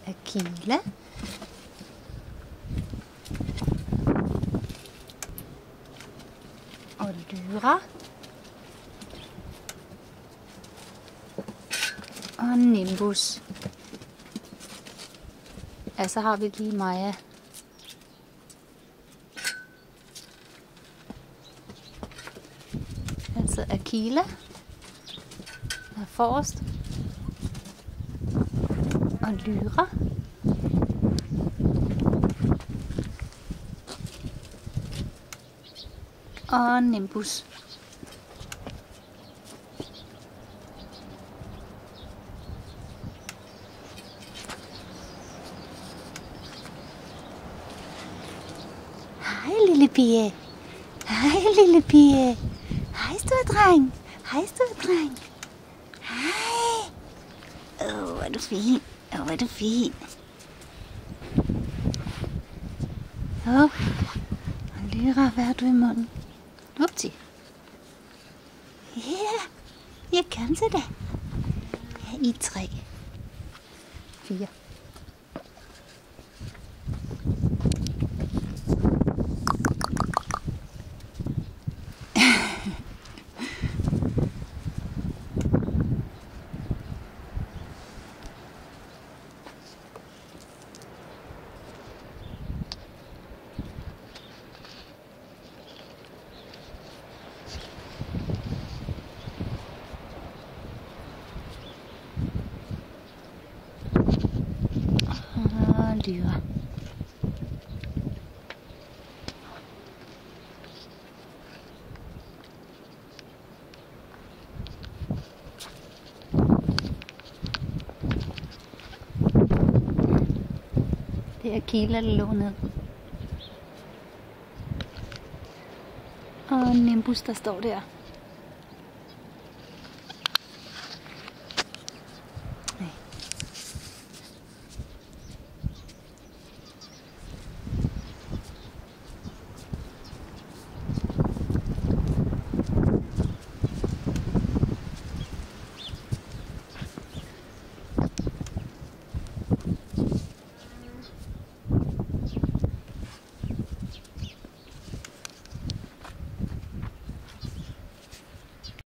Aquila. Og Lyra. Og Nimbus. Ja, så har vi lige Maja. Altså Aquila. Der er forrest. Og Lyra. Og Nimbus. Hej lille pige. Hej lille pige. Hej store dreng. Hej store dreng. Hej. Hvor er du fin. Hvor er du fin. Og Lyra, hvad har du i munden? Upti. Ja, jeg kan til det. Ja, I 3. 4. Lyra. Det er Aquila, der lå ned. Og Nimbus, der står der.